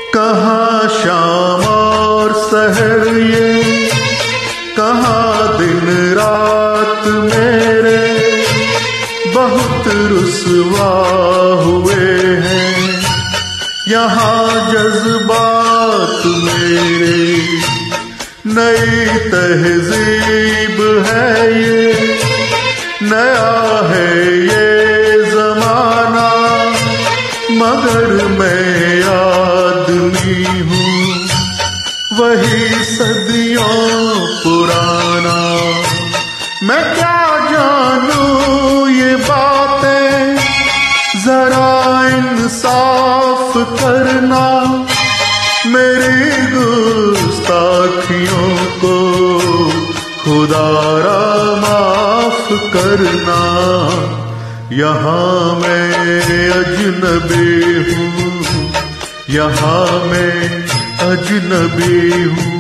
कहाँ शाम और सहर ये, कहाँ दिन रात मेरे बहुत रुसवा हुए हैं। यहाँ जज्बात मेरे नई तहजीब है ये, नया है ये जमाना, मगर मैं आदमी हूँ वही सदियों पुराना। मैं क्या जानूं ये बातें, जरा इंसाफ करना, मेरी गुस्ताखियों को खुदारा माफ करना। यहाँ मैं अजनबी हूँ, यहाँ मैं अजनबी हूँ।